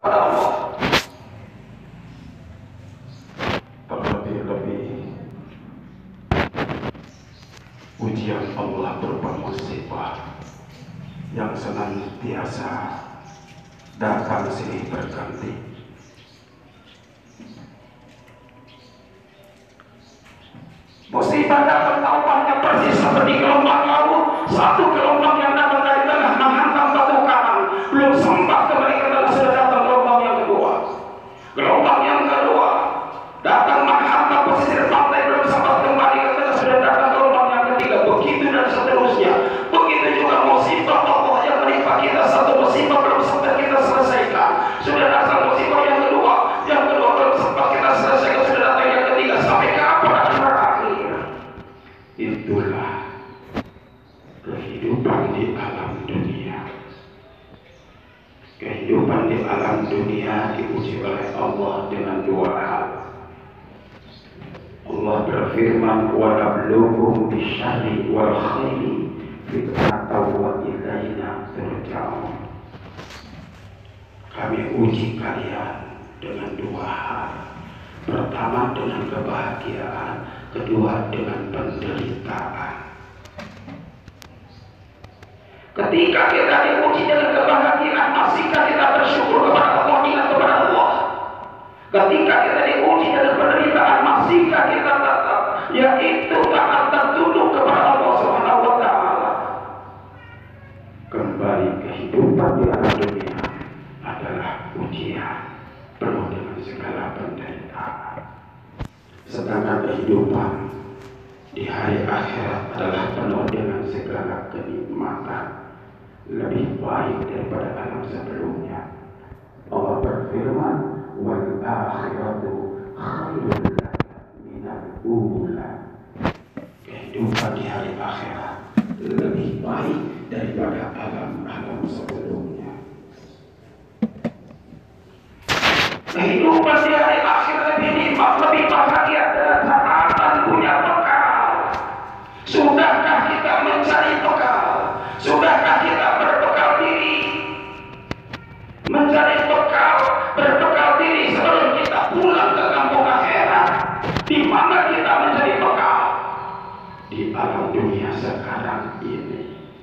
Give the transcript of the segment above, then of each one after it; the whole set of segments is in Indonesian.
Allah. Terlebih-lebih ujian Allah berupa musibah yang senantiasa datang silih berganti. Musibah datang tampaknya persis seperti gelombang laut, satu gelombang yang datang dari tengah menghantam batu karang, belum sempat kembali ke dalam sudah datang gelombang yang kedua. Gelombang yang kedua datang menghantam pesisir pantai, belum sempat kembali ke dalam sudah datang gelombang yang ketiga. Begitu dan seterusnya. Begitu juga musibah Allah yang menimpa kita, satu musibah belum sempat kita selesaikan, sudah datang musibah yang kedua belum sempat kita selesaikan, sudah datang yang ketiga. Sampai kapan akan berakhir? Itulah kehidupan di alam dunia. Kehidupan di alam dunia diuji oleh Allah dengan dua hal. Allah berfirman, wa nabluhum bisyarri wal khairi fitnatan wa ilaina turja'un. Kami uji kalian dengan dua hal. Pertama dengan kebahagiaan, kedua dengan penderitaan. Ketika kita diuji dengan kebahagiaan, masihkah kita bersyukur kepada Allah, ingat kepada Allah? Ketika kita diuji dengan penderitaan, masihkah kita tetap yaitu taat dan tunduk kepada Allah Subhanahu wa taala? Kembali kehidupan di alam dunia adalah ujian penuh dengan segala penderitaan. Sedangkan kehidupan di hari akhirat adalah penuh dengan segala kenikmatan, lebih baik daripada alam sebelumnya. Allah berfirman, wal akhiratu khairul laka minal ula. Kehidupan di hari akhirat lebih baik daripada alam-alam sebelumnya. Kehidupan di hari akhir lebih nikmat, lebih bahagia dan akan punya bekal. Sudahkah kita mencari bekal? Sudahkah kita berbekal diri? Mencari bekal, berbekal diri sebelum kita pulang ke kampung akhirat. Di mana kita mencari bekal? Di alam dunia sekarang ini.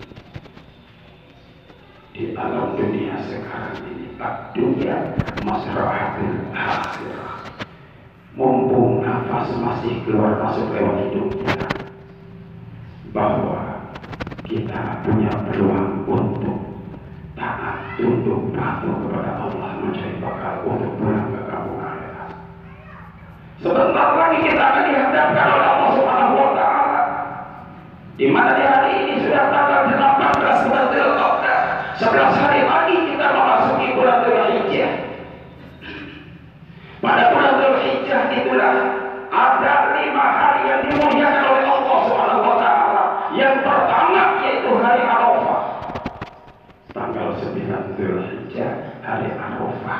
Di alam dunia sekarang ini. Dunia masrahatul akhirah. Mumpung nafas masih keluar masuk lewat hidup kita, bahwa kita punya peluang untuk taat, tunduk, patuh kepada Allah, mencari bakal untuk pulang ke kampung akhirat. Sebentar lagi kita akan dihadapkan oleh Allah Subhanahu wa taala, di mana di hari ini sudah tanggal 18 bulan Dzulqa'dah, 11 hari lagi kita memasuki bulan Dzulhijjah. Pada bulan Dzulhijjah itulah ada 5 hari yang dimuliakan oleh Allah Subhanahu wa taala. Yang pertama yaitu hari Arafah. Tanggal 9 Dzulhijjah, hari Arafah.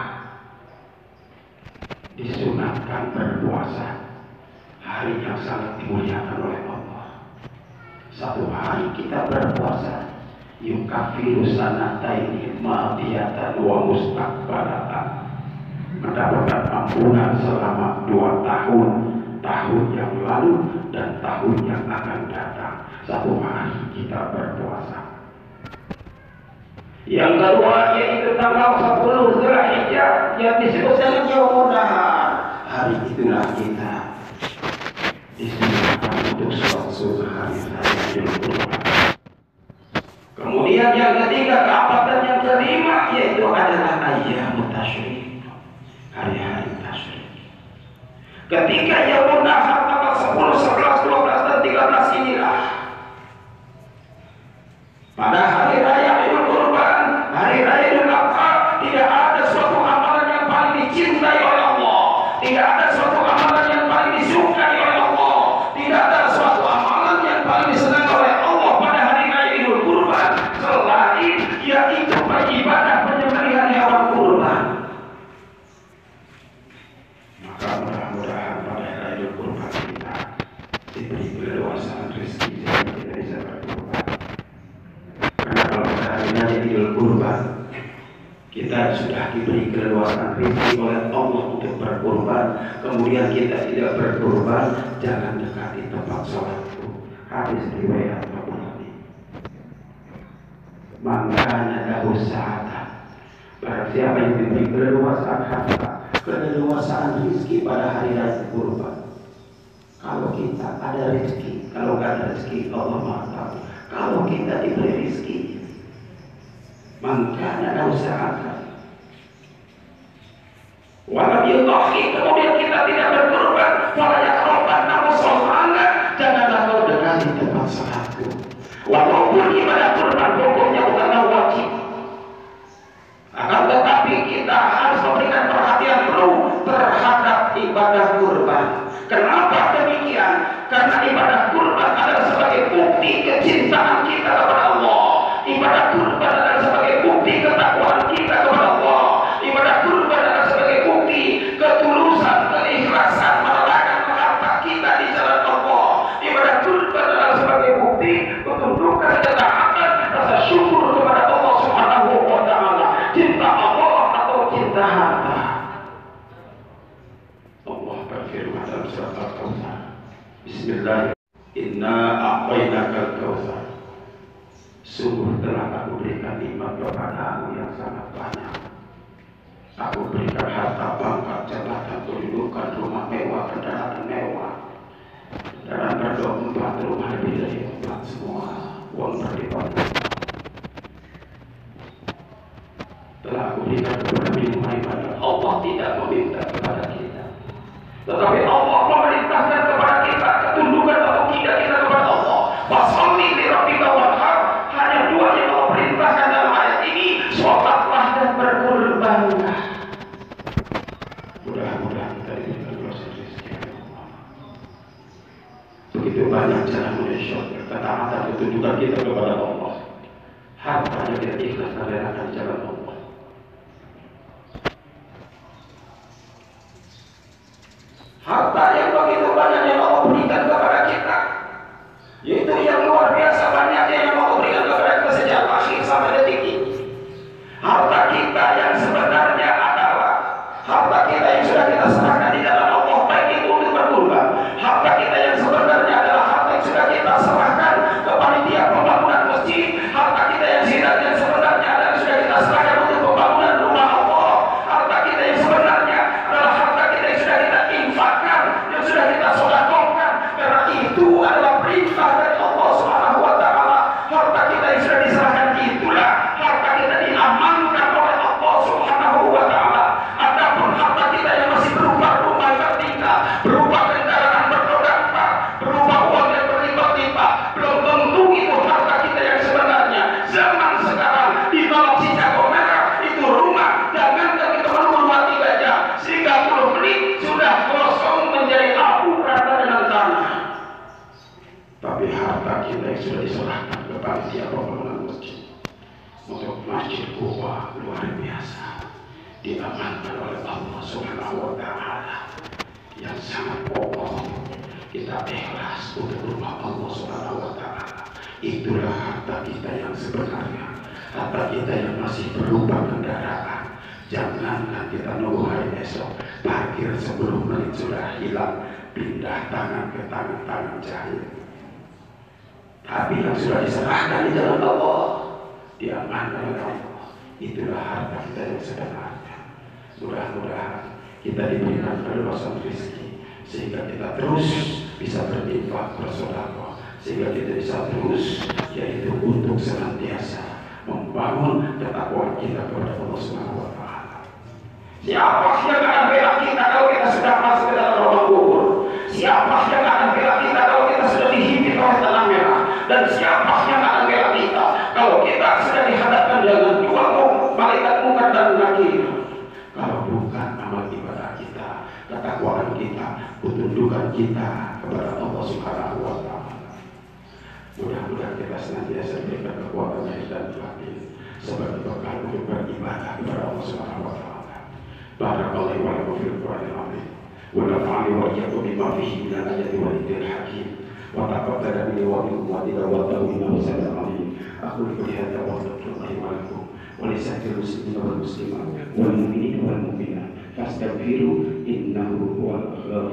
Disunatkan berpuasa. Hari yang sangat dimuliakan oleh Allah. Satu hari kita berpuasa, yukafiru sanataini madiyatan wa mustaqbalatan. Mendapatkan ampunan selama 2 tahun, tahun yang lalu dan tahun yang akan datang. Satu hari kita berpuasa. Yang kedua yaitu tanggal 10 Dzulhijjah yang disebut dengan Yaumun Nahar. Hari itulah kita disunahkan untuk sholat sunnah hari raya Idul Kurban. Kemudian yang ketiga, keempat dan yang kelima yaitu adalah ayyamut tasyrik, hari-hari tasyrik. Ketika Yaumun Nahar tanggal 10, 11, 12 dan 13 inilah pada hari raya Idul Kurban, hari raya Idul Adha, tidak ada suatu amalan yang paling dicintai oleh Allah, tidak ada suatu amalan yang paling disukai oleh Allah, tidak ada suatu amalan yang paling disenangi oleh Allah pada hari raya Idul Kurban selain yaitu beribadah penyembelihan hewan kurban. Maka mudah-mudahan pada hari raya Idul Kurban kita diberi keleluasaan rezeki sehingga kita bisa berkurban. Karena kalau pada hari raya Idul Kurban kita sudah diberi keleluasaan rezeki oleh Allah untuk berkurban, kemudian kita tidak berkurban, jangan dekati tempat sholatku. Hadis riwayat Bukhari. Makanya ada usaha. Barang siapa yang diberi keleluasaan harta, keleluasaan rezeki pada hari raya kurban. Kalau kita ada rezeki, kalau nggak ada rezeki Allah Maha tahu. Kalau kita diberi rezeki, maka ada usaha. Walau yutohi, kemudian kita tidak berkorban, malah yang korban namun sholat, janganlah kau dekati tempat sholatku. Walaupun ibadah kurban pokoknya bukanlah wajib, akan tetapi kita harus memberikan perhatian penuh terhadap ibadah kurban. Kenapa demikian? Karena ibadah kurban adalah sebagai bukti kecintaan kita kepada Allah. Ibadah kurban adalah sebagai bukti ketakwaan kita kepada Allah. Ibadah kurban adalah sebagai bukti ketulusan, keikhlasan merelakan harta kita di jalan Allah. Ibadah kurban adalah sebagai bukti ketundukan ketaatan, rasa syukur kepada Allah Subhanahu wa taala. Cinta Allah atau cinta harta. Allah berfirman dalam surat Al-Kautsar. Bismillah. Inna a'tainakal kautsar. Sungguh telah aku berikan nikmat kepadamu yang sangat banyak. Aku berikan harta, pangkat, jabatan, kedudukan, rumah mewah, kendaraan mewah, kendaraan berdoa 4, rumah lebih dari 4, semua uang berlipat. Telah aku berikan kepada minuman ibadah. Allah tidak meminta kepada kita, tetapi Allah memerintahkan kepada kita ketundukan atau tidak kita kepada Allah. Washolli li rabbika wanhar. Hanya 2 yang Allah perintahkan dalam ayat ini, sholatlah dan berkurbanlah. Mudah-mudahan kita diberikan proses rezeki Allah. Begitu banyak cara menyusun ketaatan ketundukan kita kepada Allah. Hartanya kita ikhlas merelakan jalan Allah. Harta yang begitu banyak yang Allah berikan kepada kita, yaitu yang luar biasa banyaknya yang Allah berikan kepada kita sejak akhir sampai detik ini. Harta kita yang sebenarnya adalah harta kita yang sudah kita serahkan di dalam Allah, baik itu untuk berkurban. Harta kita yang sebenarnya adalah harta yang sudah kita serahkan ke panitia pembangunan masjid. Harta kita yang sebenarnya adalah sudah kita serahkan untuk pembangunan rumah Allah. Harta kita yang sebenarnya adalah harta kita yang sudah kita infakkan, yang sudah kita sedekahkan, karena itu adalah perintah dari Allah Subhanahu wa taala. Harta kita yang sudah diserahkan itulah harta kita diamankan oleh Allah Subhanahu wa taala. Adapun harta kita yang masih berupa rumah bertingkat, berupa kendaraan beroda 4, berupa uang yang berlipat-lipat, belum tentu itu harta kita yang sebenarnya. Zaman sekarang di bawah si jago merah itu rumah, jangankan kita menunggu 2-3 jam, 30 menit sudah kosong menjadi abu rata dengan tanah. Tapi harta kita yang sudah diserahkan ke panitia pembangunan masjid, untuk masjid Kuba luar biasa, diamankan oleh Allah Subhanahu wa taala yang sangat pokok. Kita ikhlas untuk rumah Allah Subhanahu wa taala. Itulah harta kita yang sebenarnya. Harta kita yang masih berupa kendaraan. Janganlah kita nunggu hari esok, parkir 10 menit sudah hilang, pindah tangan ke tangan jahil. Tapi yang sudah diserahkan di jalan Allah, diamankan oleh Allah. Itulah harta kita yang sebenarnya. Mudah-mudahan kita diberikan keleluasan rezeki sehingga kita terus bisa berinfak, bersedekah, sehingga kita bisa terus, yaitu untuk senantiasa membangun ketakwaan kita kepada Allah Subhanahu wa taala. Siapa yang akan bela kita kalau kita sudah masuk ke dalam lubang kubur? Siapa yang akan bela kita kalau kita sudah dihimpit oleh tanah merah? Dan siapa yang akan bela kita kalau kita sudah dihadapkan dengan 2 malaikat munkar dan nakir? Kalau bukan amal ibadah kita, ketakwaan kita, ketundukan kita kepada Allah Subhanahu wa taala. Mudah-mudahan kita senantiasa diberikan kekuatan dan batin sebagai bekal untuk beribadah kepada Allah Subhanahu wa taala. Barakallahu wa lakum fil Qur'anil azim. Wa nafa'ani wa iyyakum bima fihi min al-ayati wal dhikril hakim. Wa taqabbal minni wa minkum wa taqabbal minna wa sallallahu alaihi. Aku qul hadza wa astaghfirullahi wa lakum. oleh sahabat muslimin wal muslimat wal mu'minin wal mu'minat fastaghfiru innahu huwal